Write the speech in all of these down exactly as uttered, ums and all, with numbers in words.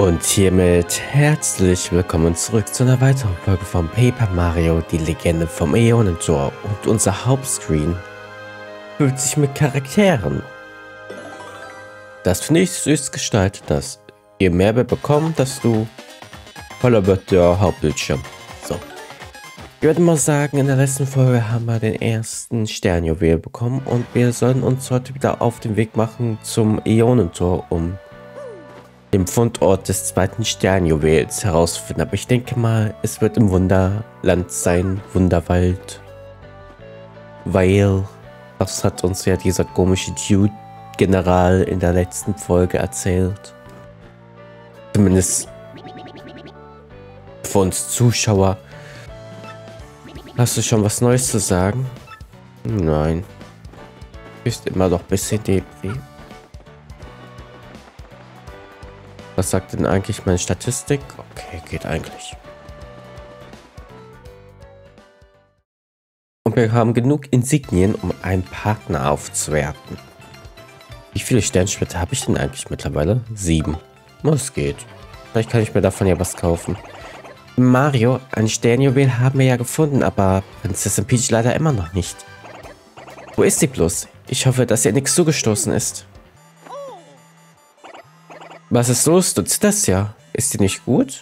Und hiermit herzlich willkommen zurück zu einer weiteren Folge von Paper Mario, die Legende vom Äonentor. Und unser Hauptscreen füllt sich mit Charakteren. Das finde ich süß gestaltet, dass je mehr wir bekommen, desto voller wird der Hauptbildschirm. So. Ich würde mal sagen, in der letzten Folge haben wir den ersten Sternjuwel bekommen und wir sollen uns heute wieder auf den Weg machen zum Äonentor, um den Fundort des zweiten Sternjuwels herausfinden. Aber ich denke mal, es wird im Wunderland sein, Wunderwald. Weil, das hat uns ja dieser komische Dude-General in der letzten Folge erzählt. Zumindest für uns Zuschauer. Hast du schon was Neues zu sagen? Nein. Ist immer noch ein bisschen depri. Was sagt denn eigentlich meine Statistik? Okay, geht eigentlich. Und wir haben genug Insignien, um einen Partner aufzuwerten. Wie viele Sternschritte habe ich denn eigentlich mittlerweile? Sieben. Es geht. Vielleicht kann ich mir davon ja was kaufen. Mario, ein Sternjuwel haben wir ja gefunden, aber Prinzessin Peach leider immer noch nicht. Wo ist sie bloß? Ich hoffe, dass ihr nichts zugestoßen ist. Was ist los? Du zitterst ja. Ist die nicht gut?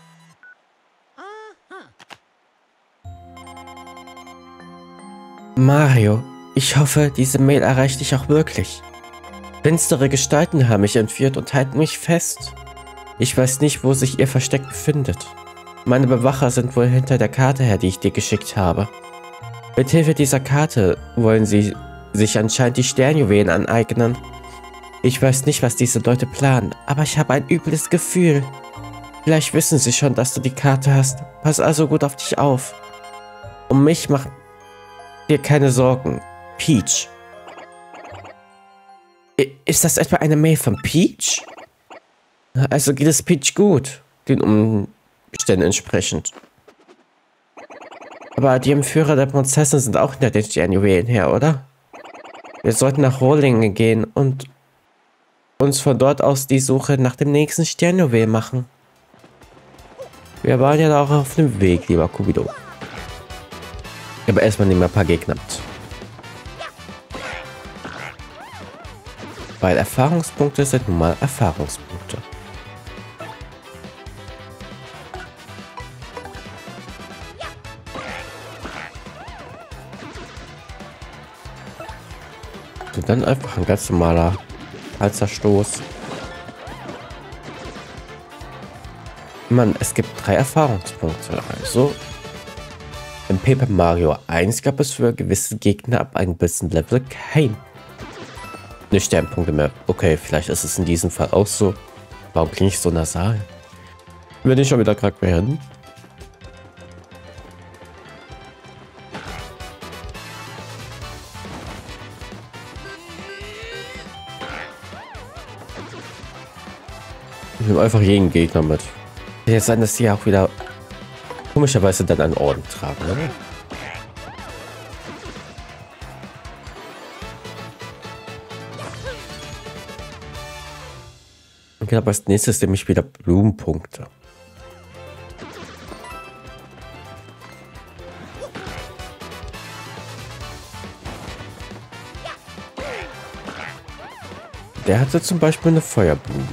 Mario, ich hoffe, diese Mail erreicht dich auch wirklich. Finstere Gestalten haben mich entführt und halten mich fest. Ich weiß nicht, wo sich ihr Versteck befindet. Meine Bewacher sind wohl hinter der Karte her, die ich dir geschickt habe. Mithilfe dieser Karte wollen sie sich anscheinend die Sternjuwelen aneignen. Ich weiß nicht, was diese Leute planen, aber ich habe ein übles Gefühl. Vielleicht wissen sie schon, dass du die Karte hast. Pass also gut auf dich auf. Um mich mach dir keine Sorgen. Peach. Ist das etwa eine Mail von Peach? Also geht es Peach gut, den Umständen entsprechend. Aber die Entführer der Prinzessin sind auch hinter den Sternjuwelen her, oder? Wir sollten nach Rohlingen gehen und uns von dort aus die Suche nach dem nächsten Sternjuwel machen. Wir waren ja auch auf dem Weg, lieber Kubido. Aber erstmal nehmen wir ein paar Gegner mit. Weil Erfahrungspunkte sind nun mal Erfahrungspunkte. Und dann einfach ein ganz normaler Halserstoß. Mann, es gibt drei Erfahrungspunkte. Also in Paper Mario eins gab es für gewisse Gegner ab einem gewissen Level keine Sternpunkte mehr. Okay, vielleicht ist es in diesem Fall auch so. Warum klinge ich so nasal? Bin ich schon wieder krank werden? Ich nehme einfach jeden Gegner mit. Kann jetzt sein, dass die auch wieder komischerweise dann einen Orden tragen, oder? Und genau, als nächstes nehme ich wieder Blumenpunkte. Der hatte zum Beispiel eine Feuerblume.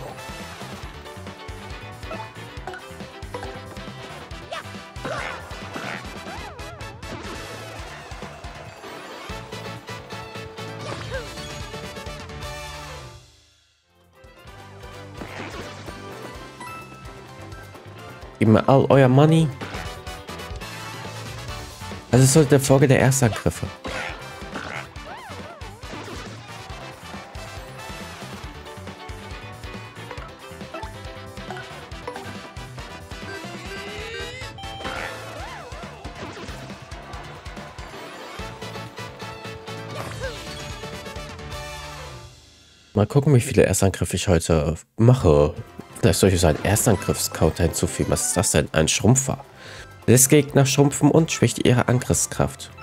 Gib mir all euer Money. Also es sollte der Folge der Erstangriffe. Mal gucken, wie viele Erstangriffe ich heute mache. Vielleicht soll ich so einen Erstangriffscounter hinzufügen. Was ist das denn? Ein Schrumpfer. Lässt Gegner schrumpfen und schwächt ihre Angriffskraft.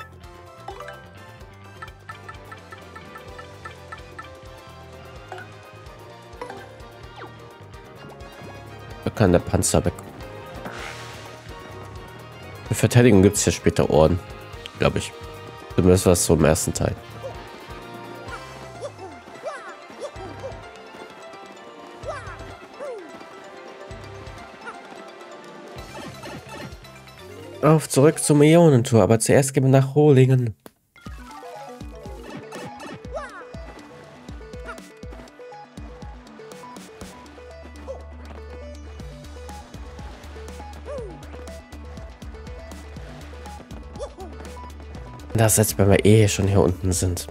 Da kann der Panzer weg. Für Verteidigung gibt es ja später Orden, glaube ich. Zumindest was so im ersten Teil. Auf zurück zum Äonentor, aber zuerst gehen wir nach Rohlingen. Das jetzt, wenn wir eh schon hier unten sind.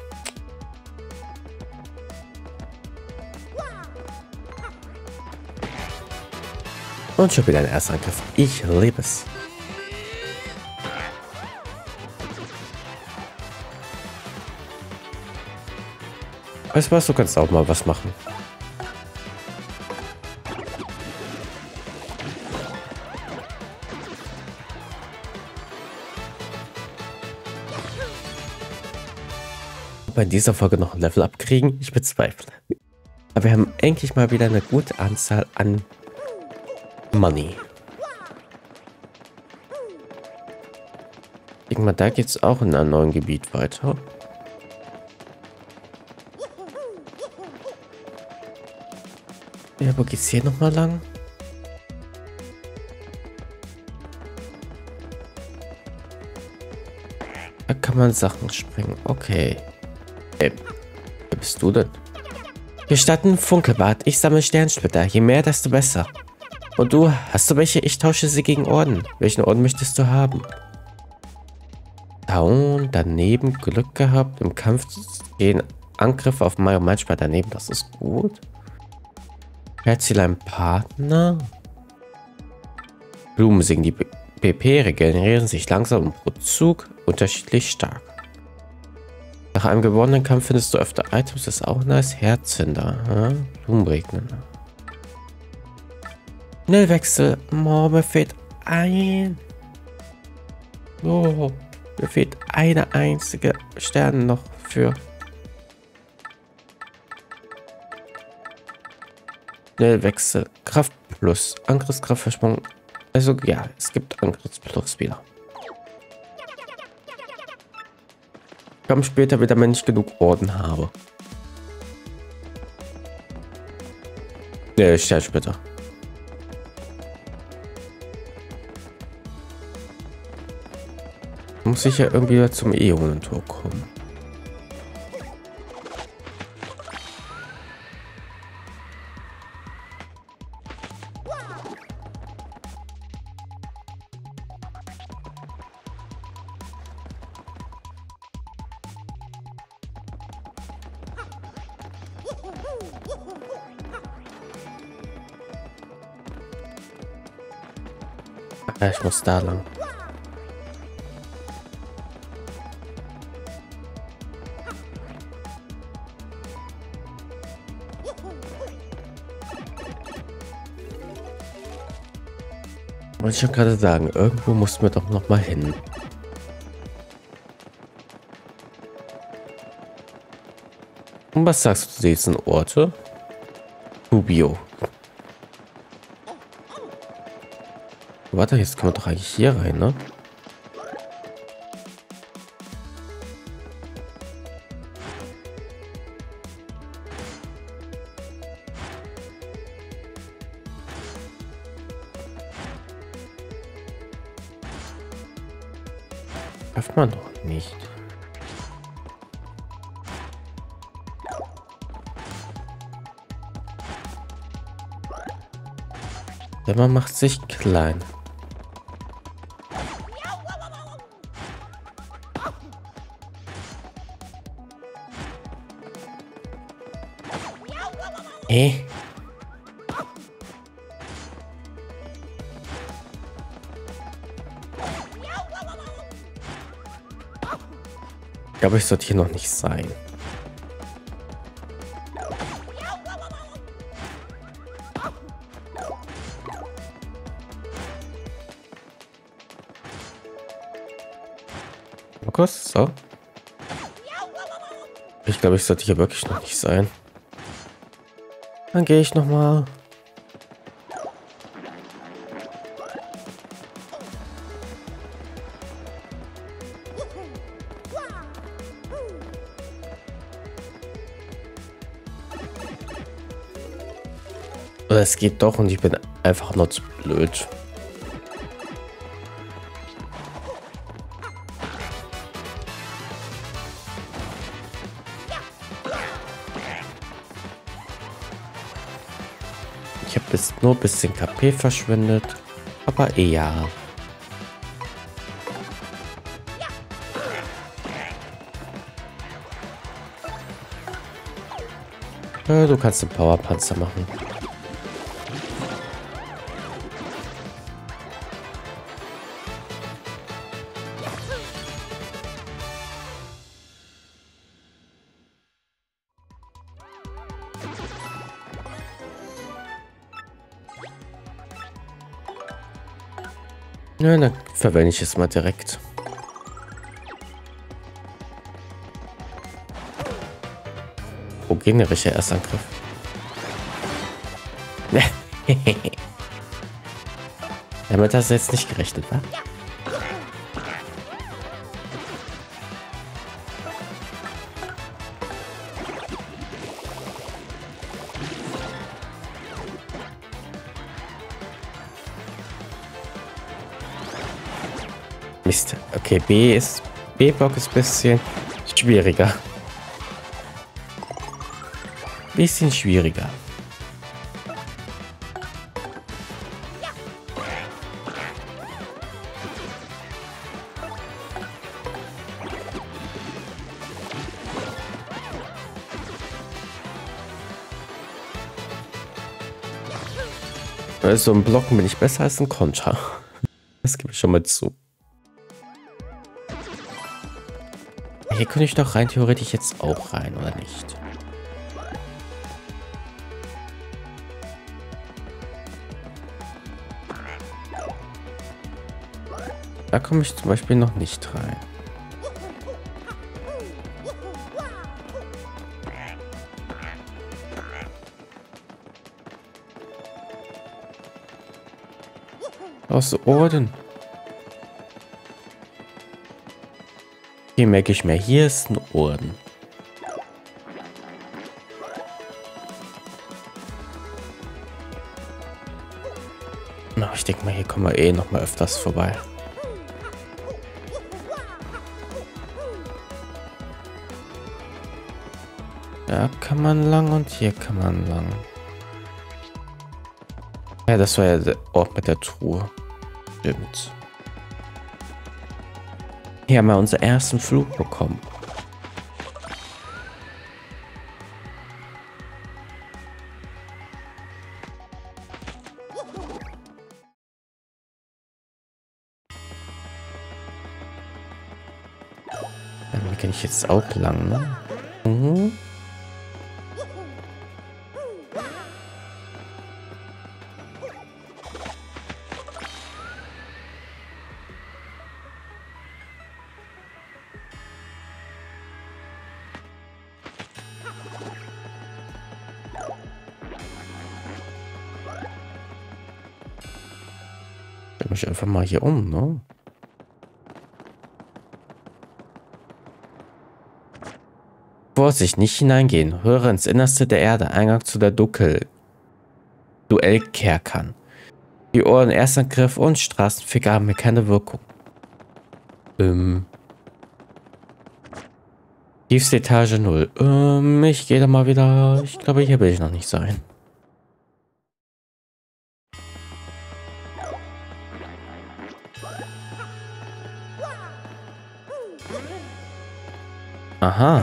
Und schon wieder ein erster Angriff. Ich liebe es. Weißt du was, du kannst auch mal was machen. Bei dieser Folge noch ein Level abkriegen? Ich bezweifle. Aber wir haben endlich mal wieder eine gute Anzahl an Money. Ich denke mal, da geht es auch in einem neuen Gebiet weiter. Ja, wo geht's hier nochmal lang? Da kann man Sachen springen. Okay. Hey, wer bist du denn? Wir starten Funkelbad. Ich sammle Sternsplitter. Je mehr, desto besser. Und du, hast du welche? Ich tausche sie gegen Orden. Welchen Orden möchtest du haben? Down, daneben Glück gehabt. Im Kampf gehen Angriffe auf Mario manchmal daneben. Das ist gut. Herzlein Partner. Blumen singen. Die P P regenerieren sich langsam und pro Zug unterschiedlich stark. Nach einem gewonnenen Kampf findest du öfter Items. Das ist auch nice. Herzhinder. Ja? Blumenregnen. Schnellwechsel. Oh, mir fehlt ein. Oh, mir fehlt eine einzige Stern noch für. Schnellwechsel. Kraft plus. Angriffskraft versprungen. Also ja, es gibt Angriffs plus wieder. Komm später wieder, wenn ich genug Orden habe. Ne, ich stelle später. Muss ich ja irgendwie wieder zum Äonentor kommen. Ja, ich muss da lang. Wollte ich schon gerade sagen, irgendwo mussten wir doch noch mal hin. Und was sagst du zu diesen Orte? Rubio. Warte, jetzt können wir doch eigentlich hier rein, ne? Darf man doch nicht. Der Mann macht sich klein. Hey. Ich glaube, ich sollte hier noch nicht sein. Markus, so. Ich glaube, ich sollte hier wirklich noch nicht sein. Dann gehe ich noch mal. Oder es geht doch und ich bin einfach nur zu blöd. Ich habe jetzt nur ein bisschen K P verschwendet, aber eher. Ja, du kannst den Powerpanzer machen. Ja, dann verwende ich es mal direkt. Oh, gegnerischer Erstangriff. Damit hast du jetzt nicht gerechnet, wa? Mist. Okay, B ist... B-Block ist ein bisschen schwieriger. Bisschen schwieriger. Also im Blocken bin ich besser als ein Konter. Das gebe ich schon mal zu. Hier könnte ich doch rein theoretisch jetzt auch rein, oder nicht? Da komme ich zum Beispiel noch nicht rein. Aus Orden. Hier merke ich mir, hier ist ein Orden. Na, ich denke mal, hier kommen wir eh noch mal öfters vorbei. Da kann man lang und hier kann man lang. Ja, das war ja der Ort mit der Truhe. Stimmt. Hier haben wir unseren ersten Flug bekommen. Dann kann ich jetzt auch lang, ne? Mhm. Ich mich einfach mal hier um, ne? Vorsicht, nicht hineingehen. Höre ins Innerste der Erde. Eingang zu der Duckel. Duellkerkern. Die Ohren, Erstangriff und Straßenficker haben mir keine Wirkung. Ähm. Tiefste Etage null. Ähm, ich gehe da mal wieder. Ich glaube, hier will ich noch nicht sein. Aha.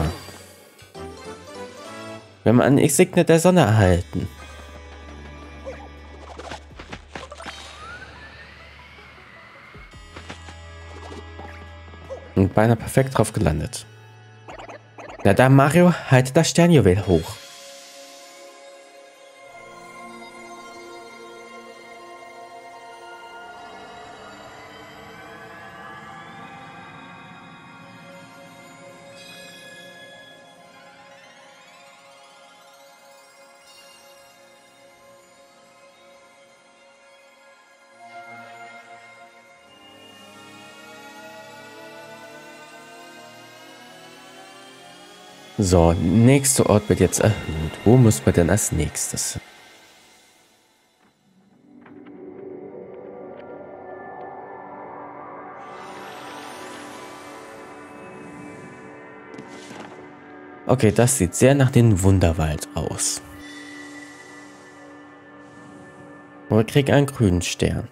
Wir haben ein Insignia der Sonne erhalten. Und beinahe perfekt drauf gelandet. Na da, Mario, halte das Sternjuwel hoch. So, nächster Ort wird jetzt erhöht. Wo müssen wir denn als nächstes? Okay, das sieht sehr nach dem Wunderwald aus. Und wir kriegen einen grünen Stern.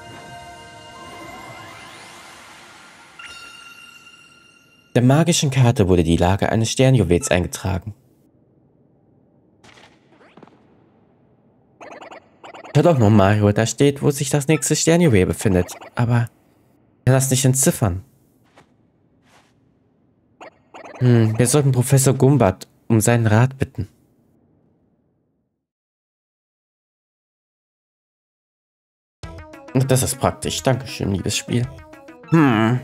Der magischen Karte wurde die Lage eines Sternjuwels eingetragen. Schau doch noch, Mario, da steht, wo sich das nächste Sternjuwel befindet. Aber ich kann das nicht entziffern. Hm, wir sollten Professor Gumbat um seinen Rat bitten. Das ist praktisch. Dankeschön, liebes Spiel. Hm.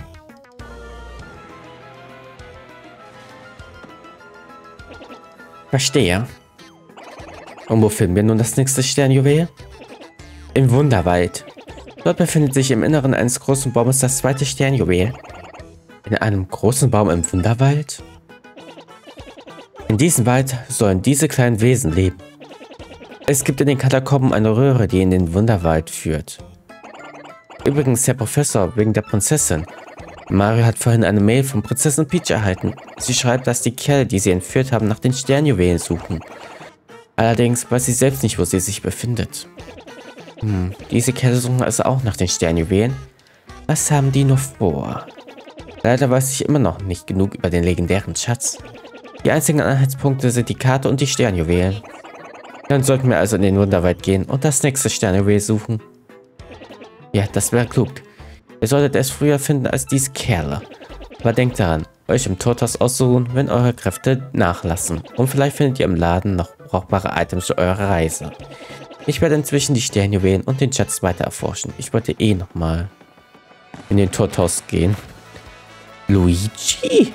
Verstehe. Und wo finden wir nun das nächste Sternjuwel? Im Wunderwald. Dort befindet sich im Inneren eines großen Baumes das zweite Sternjuwel. In einem großen Baum im Wunderwald? In diesem Wald sollen diese kleinen Wesen leben. Es gibt in den Katakomben eine Röhre, die in den Wunderwald führt. Übrigens, Herr Professor, wegen der Prinzessin. Mario hat vorhin eine Mail von Prinzessin Peach erhalten. Sie schreibt, dass die Kerle, die sie entführt haben, nach den Sternjuwelen suchen. Allerdings weiß sie selbst nicht, wo sie sich befindet. Hm, diese Kerle suchen also auch nach den Sternjuwelen. Was haben die nur vor? Leider weiß ich immer noch nicht genug über den legendären Schatz. Die einzigen Anhaltspunkte sind die Karte und die Sternjuwelen. Dann sollten wir also in den Wunderwald gehen und das nächste Sternjuwel suchen. Ja, das wäre klug. Ihr solltet es früher finden als diese Kerle. Aber denkt daran, euch im Torthaus auszuruhen, wenn eure Kräfte nachlassen. Und vielleicht findet ihr im Laden noch brauchbare Items für eure Reise. Ich werde inzwischen die Sternjuwelen und den Schatz weiter erforschen. Ich wollte eh nochmal in den Torthaus gehen. Luigi?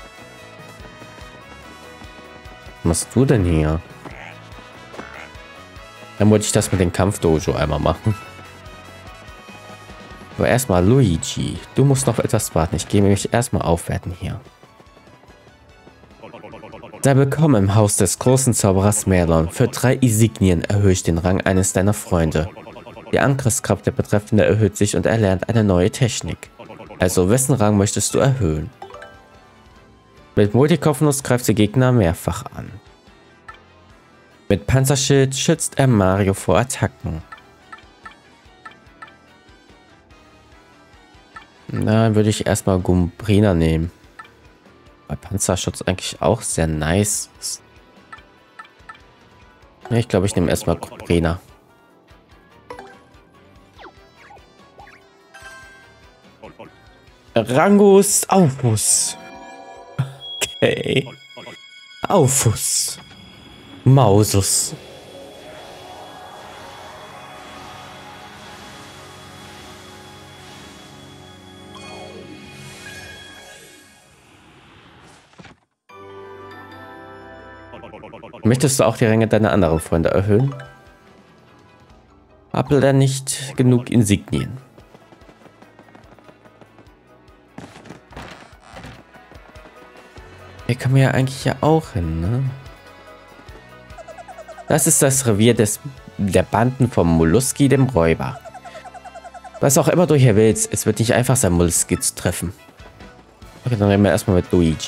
Was machst du denn hier? Dann wollte ich das mit dem Kampfdojo einmal machen. Aber erstmal Luigi, du musst noch etwas warten. Ich gehe mich erstmal aufwerten hier. Sei willkommen im Haus des großen Zauberers Merlon. Für drei Insignien erhöhe ich den Rang eines deiner Freunde. Die Angriffskraft der Betreffende erhöht sich und er lernt eine neue Technik. Also, wessen Rang möchtest du erhöhen? Mit Multikopfnuss greift der Gegner mehrfach an. Mit Panzerschild schützt er Mario vor Attacken. Na, würde ich erstmal Gumbrina nehmen. Weil Panzerschutz eigentlich auch sehr nice ist. Ja, ich glaube, ich nehme erstmal Gumbrina. Rangus Aufus. Okay. Aufus. Mausus. Möchtest du auch die Ränge deiner anderen Freunde erhöhen? Habe er nicht genug Insignien? Hier kann man ja eigentlich ja auch hin, ne? Das ist das Revier des, der Banden vom Molluski, dem Räuber. Was auch immer du hier willst, es wird nicht einfach sein, Molluski zu treffen. Okay, dann reden wir erstmal mit Luigi.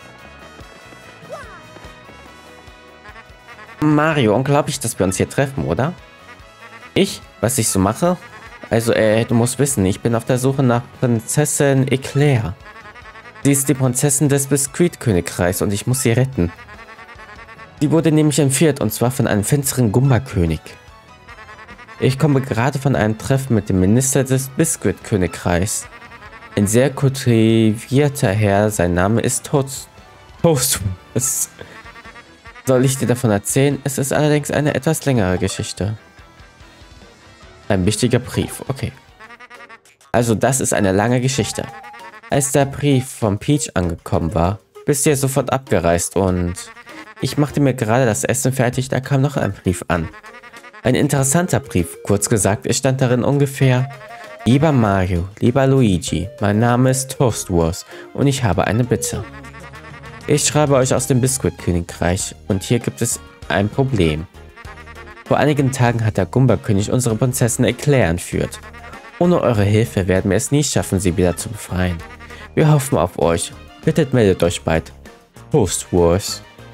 Mario, unglaublich, dass wir uns hier treffen, oder? Ich? Was ich so mache? Also, äh, du musst wissen, ich bin auf der Suche nach Prinzessin Eclair. Sie ist die Prinzessin des Biskuitkönigreichs und ich muss sie retten. Sie wurde nämlich entführt, und zwar von einem finsteren Gumba-König. Ich komme gerade von einem Treffen mit dem Minister des Biskuitkönigreichs. Ein sehr kultivierter Herr, sein Name ist Toast. Toast. Soll ich dir davon erzählen? Es ist allerdings eine etwas längere Geschichte. Ein wichtiger Brief, okay. Also das ist eine lange Geschichte. Als der Brief von Peach angekommen war, bist du ja sofort abgereist und ich machte mir gerade das Essen fertig, da kam noch ein Brief an. Ein interessanter Brief, kurz gesagt, es stand darin ungefähr: Lieber Mario, lieber Luigi, mein Name ist Toast Wars und ich habe eine Bitte. Ich schreibe euch aus dem Biskuitkönigreich und hier gibt es ein Problem. Vor einigen Tagen hat der Gumba-König unsere Prinzessin Eclair entführt. Ohne eure Hilfe werden wir es nie schaffen, sie wieder zu befreien. Wir hoffen auf euch. Bitte meldet euch bald. Toast Wars.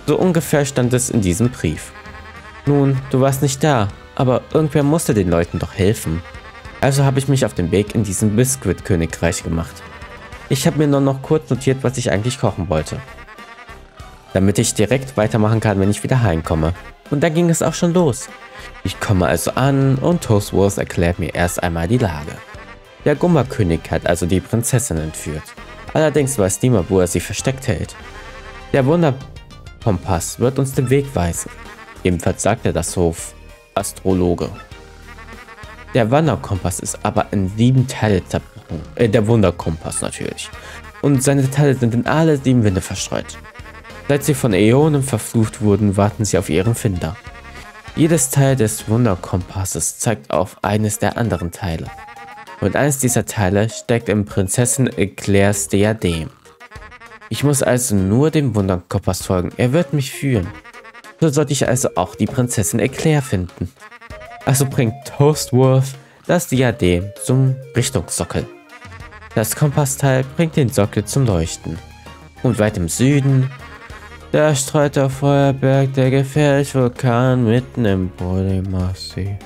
So ungefähr stand es in diesem Brief. Nun, du warst nicht da, aber irgendwer musste den Leuten doch helfen. Also habe ich mich auf den Weg in diesem Biskuitkönigreich gemacht. Ich habe mir nur noch kurz notiert, was ich eigentlich kochen wollte. Damit ich direkt weitermachen kann, wenn ich wieder heimkomme. Und dann ging es auch schon los. Ich komme also an und Toastwurst erklärt mir erst einmal die Lage. Der Gumba-König hat also die Prinzessin entführt. Allerdings weiß niemand, wo er sie versteckt hält. Der Wunderkompass wird uns den Weg weisen. Ebenfalls sagte das Hof-Astrologe. Der Wanderkompass ist aber in sieben Teile zerbrochen. Äh, der Wunderkompass natürlich. Und seine Teile sind in alle sieben Winde verstreut. Seit sie von Äonen verflucht wurden, warten sie auf ihren Finder. Jedes Teil des Wunderkompasses zeigt auf eines der anderen Teile. Und eines dieser Teile steckt im Prinzessin Eclairs Diadem. Ich muss also nur dem Wunderkompass folgen. Er wird mich führen. So sollte ich also auch die Prinzessin Eclair finden. Also bringt Toastwurst das Diadem zum Richtungssockel. Das Kompassteil bringt den Sockel zum Leuchten. Und weit im Süden, da streut der Feuerberg, der gefährliche Vulkan mitten im Polymarsee.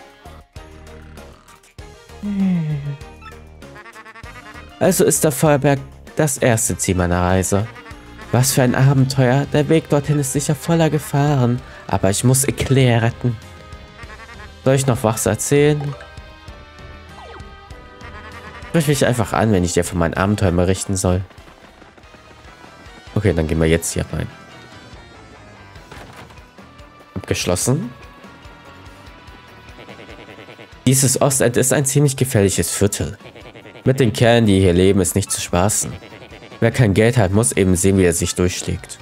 Also ist der Feuerberg das erste Ziel meiner Reise. Was für ein Abenteuer, der Weg dorthin ist sicher voller Gefahren, aber ich muss Eclair retten. Soll ich noch was erzählen? Sprich mich einfach an, wenn ich dir von meinen Abenteuern berichten soll. Okay, dann gehen wir jetzt hier rein. Abgeschlossen. Dieses Ostend ist ein ziemlich gefährliches Viertel. Mit den Kerlen, die hier leben, ist nicht zu spaßen. Wer kein Geld hat, muss eben sehen, wie er sich durchschlägt.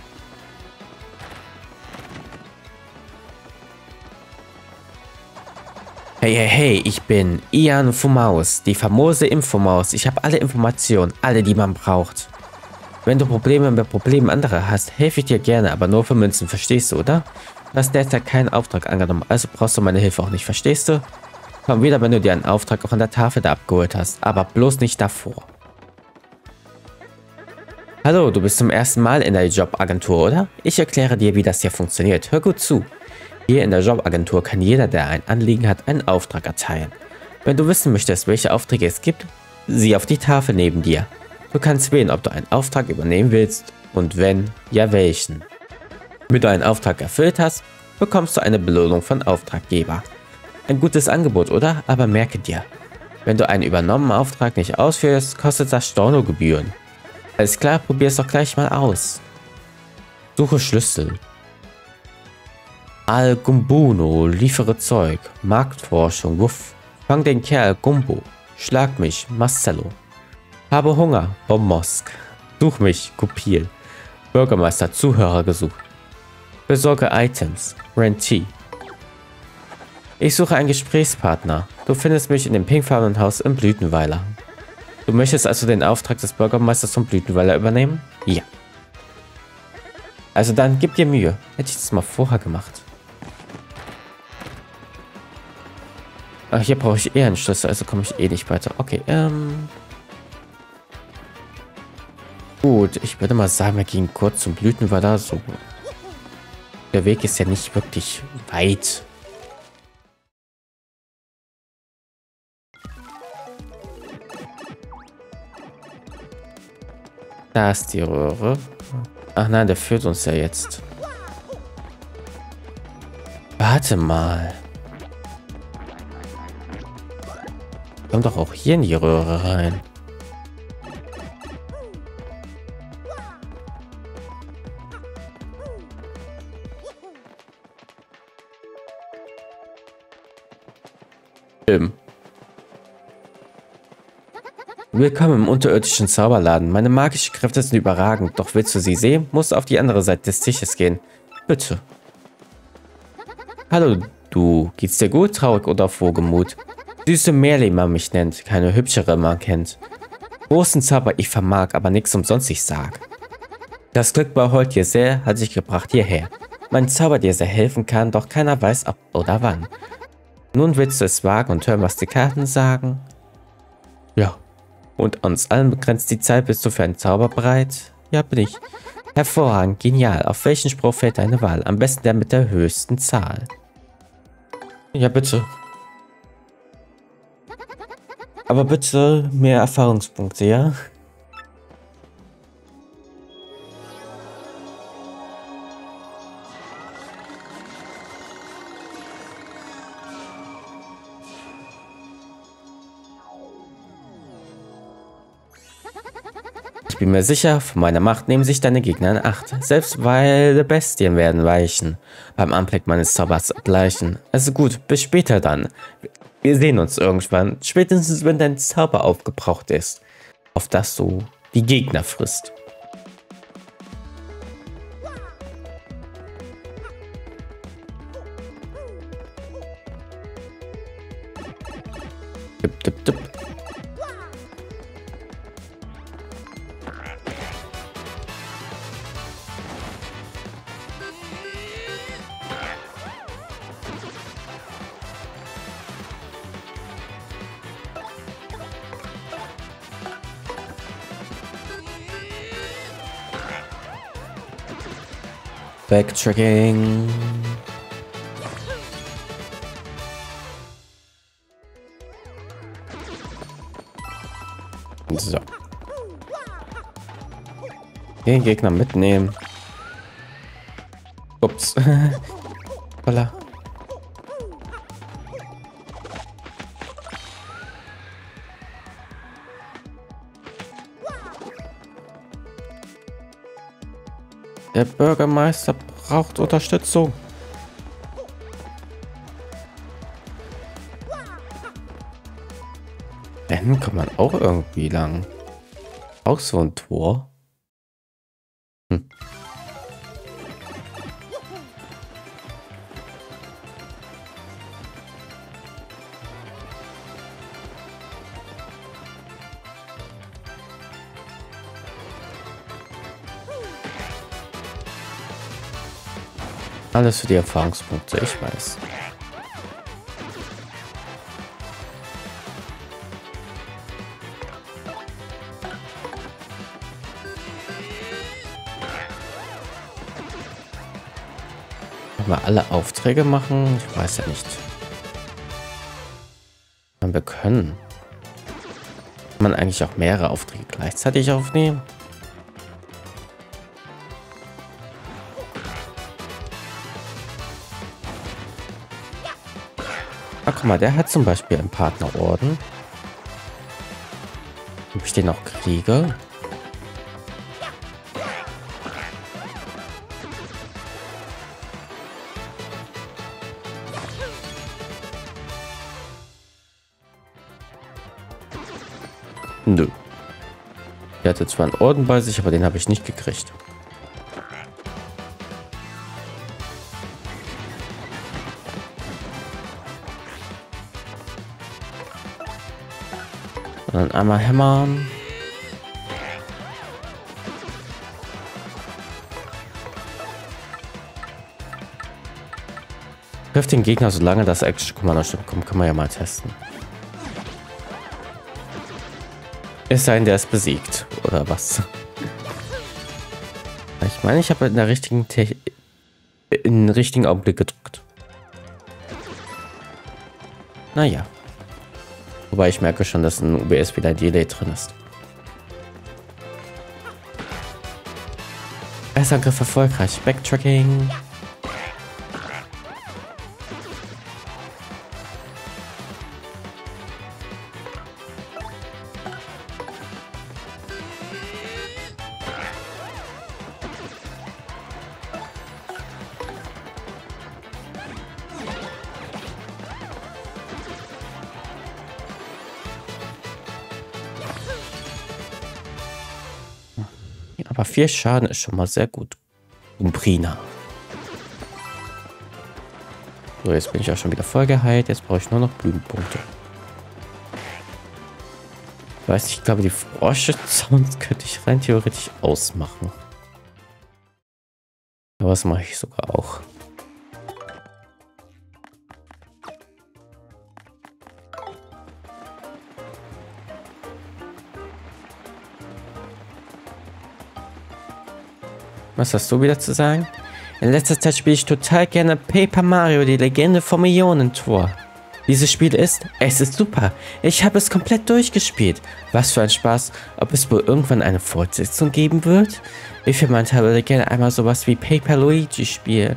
Hey, hey, hey, ich bin Ian Fumaus, die famose Infomaus. Ich habe alle Informationen, alle, die man braucht. Wenn du Probleme mit Problemen anderer hast, helfe ich dir gerne, aber nur für Münzen, verstehst du, oder? Du hast derzeit keinen Auftrag angenommen, also brauchst du meine Hilfe auch nicht, verstehst du? Komm wieder, wenn du dir einen Auftrag von der Tafel da abgeholt hast, aber bloß nicht davor. Hallo, du bist zum ersten Mal in der Jobagentur, oder? Ich erkläre dir, wie das hier funktioniert. Hör gut zu. Hier in der Jobagentur kann jeder, der ein Anliegen hat, einen Auftrag erteilen. Wenn du wissen möchtest, welche Aufträge es gibt, sieh auf die Tafel neben dir. Du kannst wählen, ob du einen Auftrag übernehmen willst und wenn, ja welchen. Wenn du einen Auftrag erfüllt hast, bekommst du eine Belohnung von Auftraggeber. Ein gutes Angebot, oder? Aber merke dir, wenn du einen übernommenen Auftrag nicht ausführst, kostet das Stornogebühren. Alles klar, probier es doch gleich mal aus. Suche Schlüssel. Al Gumbuno, liefere Zeug. Marktforschung, wuff. Fang den Kerl, Gumbo. Schlag mich, Marcello. Habe Hunger, Bommosk. Such mich, Kupil. Bürgermeister, Zuhörer gesucht. Besorge Items, Rentee. Ich suche einen Gesprächspartner. Du findest mich in dem pinkfarbenen Haus im Blütenweiler. Du möchtest also den Auftrag des Bürgermeisters vom Blütenweiler übernehmen? Ja. Also dann, gib dir Mühe. Hätte ich das mal vorher gemacht. Ach, hier brauche ich eher einen Schlüssel, also komme ich eh nicht weiter. Okay, ähm... gut, ich würde mal sagen, wir gehen kurz zum Blütenweiler. So. Der Weg ist ja nicht wirklich weit. Da ist die Röhre. Ach nein, der führt uns ja jetzt. Warte mal. Komm doch auch hier in die Röhre rein. Film. Willkommen im unterirdischen Zauberladen. Meine magischen Kräfte sind überragend, doch willst du sie sehen, musst du auf die andere Seite des Tisches gehen. Bitte. Hallo, du. Geht's dir gut, traurig oder frohgemut? Süße Merli, man mich nennt, keine hübschere man kennt. Großen Zauber ich vermag, aber nix umsonst ich sag. Das Glück beholt dir sehr, hat sich gebracht hierher. Mein Zauber dir sehr helfen kann, doch keiner weiß ob oder wann. Nun willst du es wagen und hören, was die Karten sagen? Ja. Und uns allen begrenzt die Zeit, bist du für einen Zauber bereit? Ja, bin ich. Hervorragend, genial. Auf welchen Spruch fällt deine Wahl? Am besten der mit der höchsten Zahl. Ja, bitte. Aber bitte mehr Erfahrungspunkte, ja? Ich bin mir sicher, von meiner Macht nehmen sich deine Gegner in Acht. Selbst weil Bestien werden weichen. Beim Anblick meines Zaubers abgleichen. Also gut, bis später dann. Wir sehen uns irgendwann. Spätestens, wenn dein Zauber aufgebraucht ist. Auf das du die Gegner frisst. Dip, dip, dip. Backtracking. So. Den Gegner mitnehmen. Ups. Voila. Der Bürgermeister braucht Unterstützung. Dann kann man auch irgendwie lang. Auch so ein Tor. Hm. Alles für die Erfahrungspunkte, ich weiß. Wenn wir alle Aufträge machen, ich weiß ja nicht. Und wir können. Kann man eigentlich auch mehrere Aufträge gleichzeitig aufnehmen? Ach, guck mal, der hat zum Beispiel einen Partnerorden. Ob ich den auch kriege? Nö. Der hatte zwar einen Orden bei sich, aber den habe ich nicht gekriegt. Und dann einmal hämmern. Trifft den Gegner, solange das Action-Kommando kommt, kann man ja mal testen. Es sei denn, der ist besiegt. Oder was? Ich meine, ich habe in der richtigen Te in den richtigen Augenblick gedrückt. Naja. Wobei ich merke schon, dass ein U B S wieder ein Delay drin ist. Erster Angriff erfolgreich. Backtracking. Aber vier Schaden ist schon mal sehr gut. Umbrina. So, jetzt bin ich auch schon wieder voll geheilt. Jetzt brauche ich nur noch Blütenpunkte. Ich weiß nicht, ich glaube, die Frosche-Sounds könnte ich rein theoretisch ausmachen. Aber das mache ich sogar auch. Was hast du wieder zu sagen? In letzter Zeit spiele ich total gerne Paper Mario, die Legende vom Ionentor. Dieses Spiel ist, es ist super. Ich habe es komplett durchgespielt. Was für ein Spaß. Ob es wohl irgendwann eine Fortsetzung geben wird? Ich für meinen Teil würde gerne einmal sowas wie Paper Luigi spielen.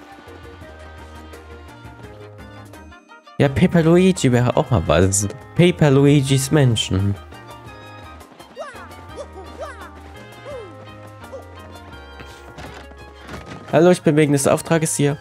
Ja, Paper Luigi wäre auch mal was. Paper Luigis Menschen. Hallo, ich bin wegen des Auftrages hier.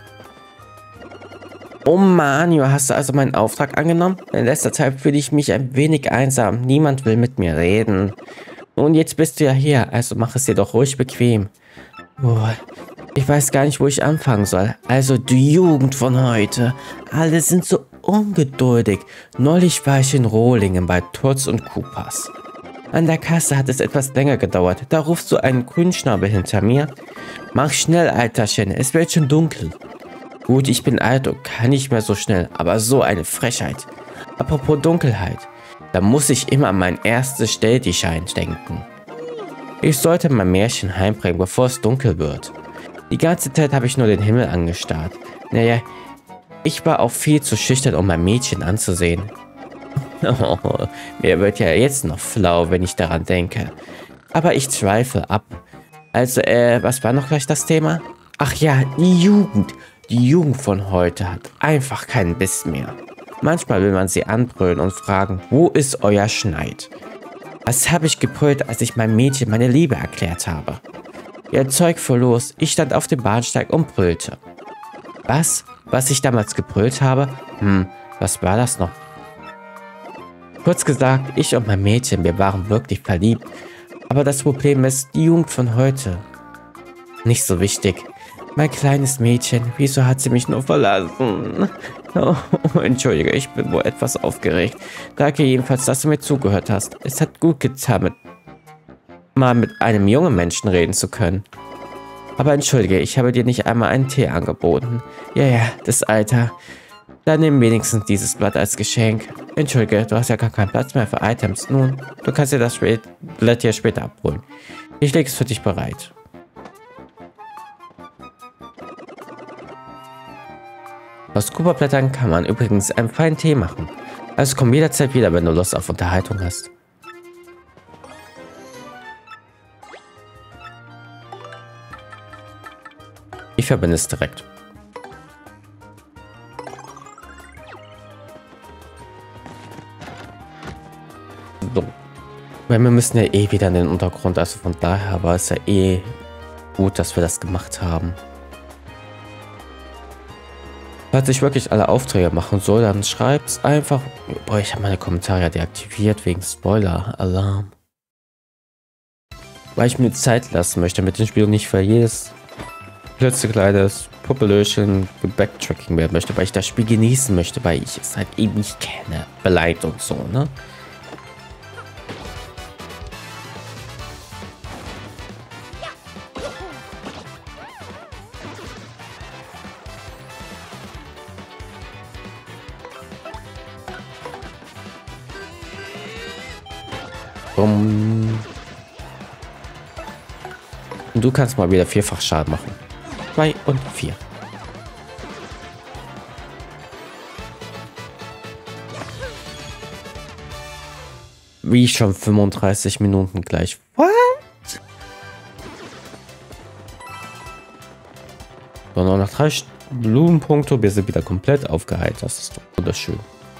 Oh Mario, hast du also meinen Auftrag angenommen? In letzter Zeit fühle ich mich ein wenig einsam. Niemand will mit mir reden. Und jetzt bist du ja hier, also mach es dir doch ruhig bequem. Oh, ich weiß gar nicht, wo ich anfangen soll. Also die Jugend von heute. Alle sind so ungeduldig. Neulich war ich in Rohlingen bei Turz und Koopas. An der Kasse hat es etwas länger gedauert. Da rufst du einen Grünschnabel hinter mir. Mach schnell, Alterchen, es wird schon dunkel. Gut, ich bin alt und kann nicht mehr so schnell, aber so eine Frechheit. Apropos Dunkelheit, da muss ich immer an mein erstes Stelldichein denken. Ich sollte mein Märchen heimbringen, bevor es dunkel wird. Die ganze Zeit habe ich nur den Himmel angestarrt. Naja, ich war auch viel zu schüchtern, um mein Mädchen anzusehen. Oh, mir wird ja jetzt noch flau, wenn ich daran denke. Aber ich zweifle ab. Also, äh, was war noch gleich das Thema? Ach ja, die Jugend. Die Jugend von heute hat einfach keinen Biss mehr. Manchmal will man sie anbrüllen und fragen, wo ist euer Schneid? Was habe ich gebrüllt, als ich meinem Mädchen meine Liebe erklärt habe? Ihr Zeug fuhr los, ich stand auf dem Bahnsteig und brüllte. Was? Was ich damals gebrüllt habe? Hm, was war das noch? Kurz gesagt, ich und mein Mädchen, wir waren wirklich verliebt. Aber das Problem ist, die Jugend von heute. Nicht so wichtig. Mein kleines Mädchen, wieso hat sie mich nur verlassen? Oh, entschuldige, ich bin wohl etwas aufgeregt. Danke jedenfalls, dass du mir zugehört hast. Es hat gut getan, mit, mal mit einem jungen Menschen reden zu können. Aber entschuldige, ich habe dir nicht einmal einen Tee angeboten. Ja, ja, das Alter. Dann nimm wenigstens dieses Blatt als Geschenk. Entschuldige, du hast ja gar keinen Platz mehr für Items. Nun, du kannst dir das Blatt hier später abholen. Ich lege es für dich bereit. Aus Koopa-Blättern kann man übrigens einen feinen Tee machen. Also komm jederzeit wieder, wenn du Lust auf Unterhaltung hast. Ich verbinde es direkt. So. Weil wir müssen ja eh wieder in den Untergrund, also von daher war es ja eh gut, dass wir das gemacht haben. Falls ich wirklich alle Aufträge machen soll, dann schreibt's einfach. Boah, ich habe meine Kommentare deaktiviert wegen Spoiler-Alarm. Weil ich mir Zeit lassen möchte mit dem Spiel und nicht für jedes klitzekleines Puppelöchen Backtracking werden möchte, weil ich das Spiel genießen möchte, weil ich es halt eben nicht kenne. Beleidigt und so, ne? Um. Und du kannst mal wieder vierfach Schaden machen. Zwei und vier. Wie schon fünfunddreißig Minuten gleich. What? So, noch nach drei Blumenpunkte. Wir sind wieder komplett aufgeheilt. Das ist doch wunderschön.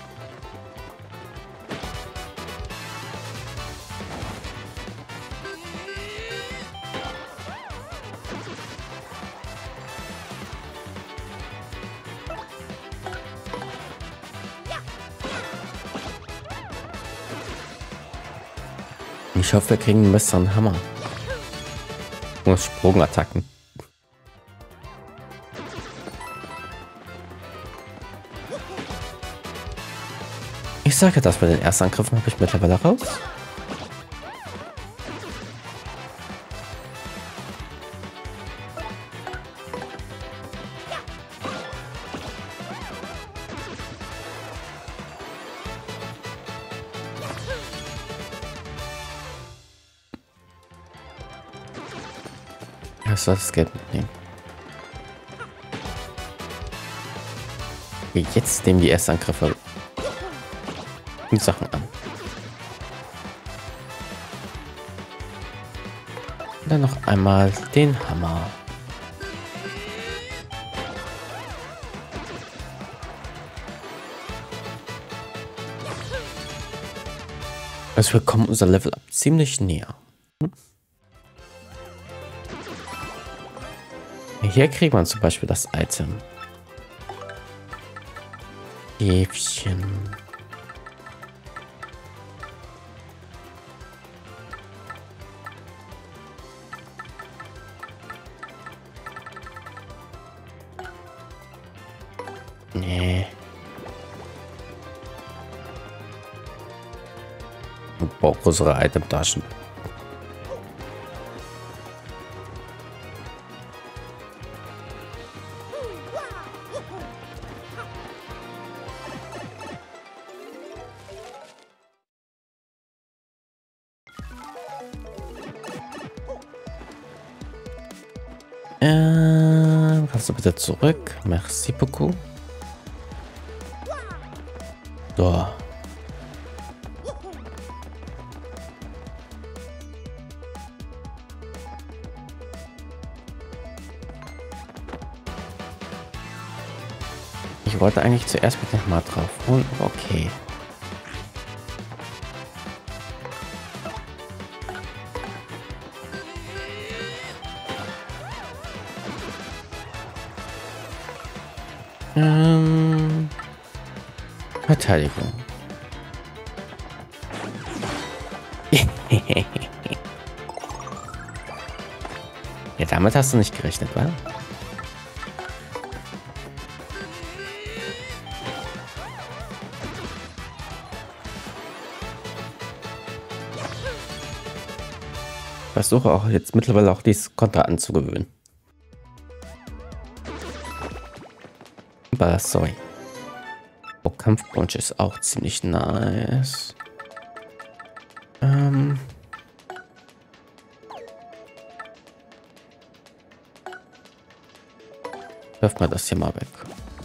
Ich hoffe, wir kriegen einen besseren Hammer. Und Sprungattacken. Ich sage das bei den Erstangriffen habe ich mittlerweile raus. ich soll das Geld mitnehmen. Okay, jetzt nehmen die ersten Angriffe die Sachen an. Und dann noch einmal den Hammer. Also wir kommen unser Level up ziemlich näher. Hm? Hier kriegt man zum Beispiel das Item. Häfchen. Nee. Ich brauche größere Itemtaschen. Ähm, kannst du bitte zurück? Merci beaucoup. So. Ich wollte eigentlich zuerst mit dem mal drauf holen, aber okay. Ähm, Verteidigung. Ja, damit hast du nicht gerechnet, wa? Ich versuche auch jetzt mittlerweile auch dieses Konter anzugewöhnen. Aber sorry. Oh, Kampfpunch ist auch ziemlich nice. Ähm. Wirf mal das hier mal weg.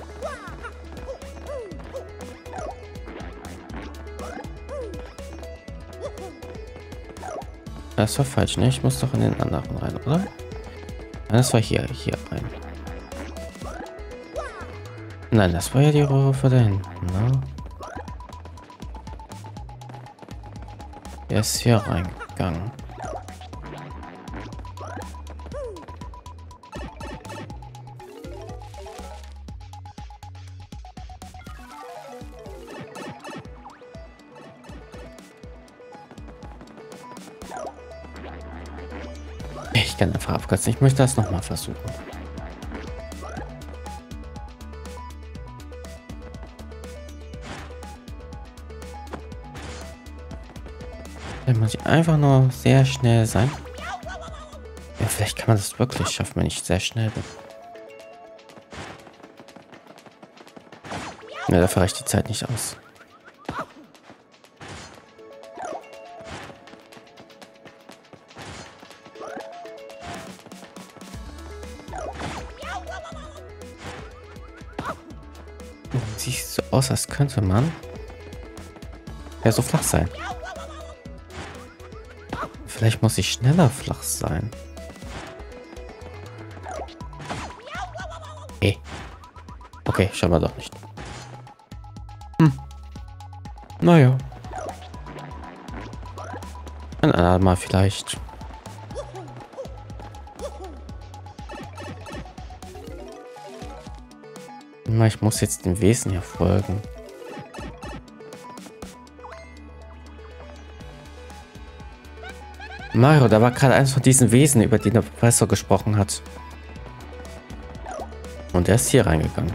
Das war falsch, ne? Ich muss doch in den anderen rein, oder? Nein, das war hier, hier rein. Nein, das war ja die Rohre vor da hinten, ne? Er ist hier reingegangen. Ich kann einfach abkürzen. Ich möchte das noch mal versuchen. Da muss ich einfach nur sehr schnell sein. Ja, vielleicht kann man das wirklich schaffen, wenn ich sehr schnell bin. Ja, dafür reicht die Zeit nicht aus. Sieht so aus, als könnte man ja so flach sein. Vielleicht muss ich schneller flach sein. Okay. Okay, schauen wir doch nicht. Hm. Naja. Ein andermal vielleicht. Ich muss jetzt dem Wesen hier folgen. Mario, da war gerade eins von diesen Wesen, über die der Professor gesprochen hat. Und er ist hier reingegangen.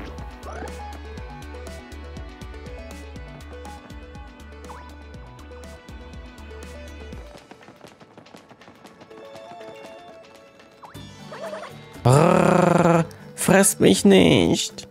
Brrr, fresst mich nicht.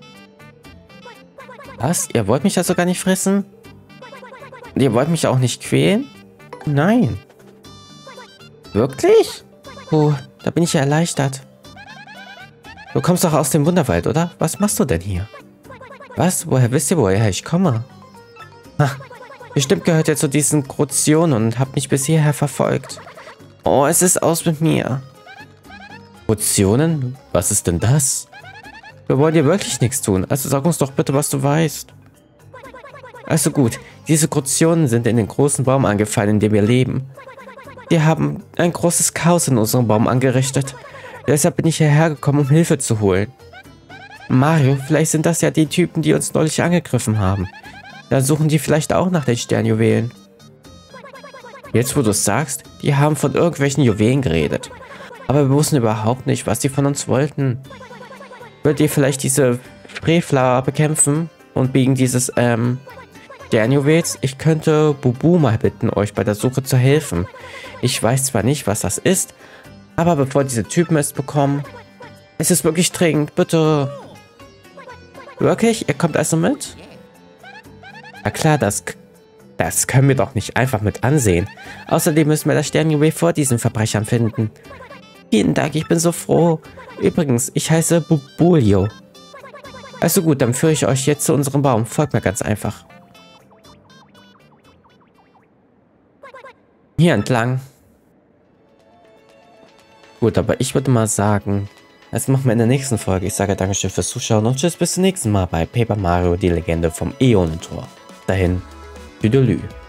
Was? Ihr wollt mich also gar nicht fressen? Und ihr wollt mich auch nicht quälen? Nein. Wirklich? Oh, da bin ich ja erleichtert. Du kommst doch aus dem Wunderwald, oder? Was machst du denn hier? Was? Woher wisst ihr, woher ich komme? Ha, bestimmt gehört ihr zu diesen Krotionen und habt mich bis hierher verfolgt. Oh, es ist aus mit mir. Krotionen? Was ist denn das? Wir wollen dir wirklich nichts tun, also sag uns doch bitte, was du weißt. Also gut, diese Krotionen sind in den großen Baum angefallen, in dem wir leben. Wir haben ein großes Chaos in unserem Baum angerichtet. Deshalb bin ich hierher gekommen, um Hilfe zu holen. Mario, vielleicht sind das ja die Typen, die uns neulich angegriffen haben. Dann suchen die vielleicht auch nach den Sternjuwelen. Jetzt, wo du es sagst, die haben von irgendwelchen Juwelen geredet. Aber wir wussten überhaupt nicht, was die von uns wollten. Wollt ihr vielleicht diese Frevler bekämpfen und wegen dieses, ähm, Sternjuwels? Ich könnte Bubu mal bitten, euch bei der Suche zu helfen. Ich weiß zwar nicht, was das ist, aber bevor diese Typen es bekommen, es ist wirklich dringend, bitte. Wirklich? Ihr kommt also mit? Na klar, das, das können wir doch nicht einfach mit ansehen. Außerdem müssen wir das Sternjuwel vor diesen Verbrechern finden. Vielen Dank, ich bin so froh. Übrigens, ich heiße Bubulio. Also gut, dann führe ich euch jetzt zu unserem Baum. Folgt mir ganz einfach. Hier entlang. Gut, aber ich würde mal sagen, das machen wir in der nächsten Folge. Ich sage Dankeschön fürs Zuschauen und tschüss, bis zum nächsten Mal bei Paper Mario, die Legende vom Äonentor. Dahin, Tüdelü.